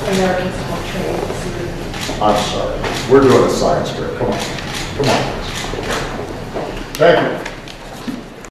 Americans don't trade Syrian. I'm sorry. We're doing a science fair. Come on. Come on. Thank you.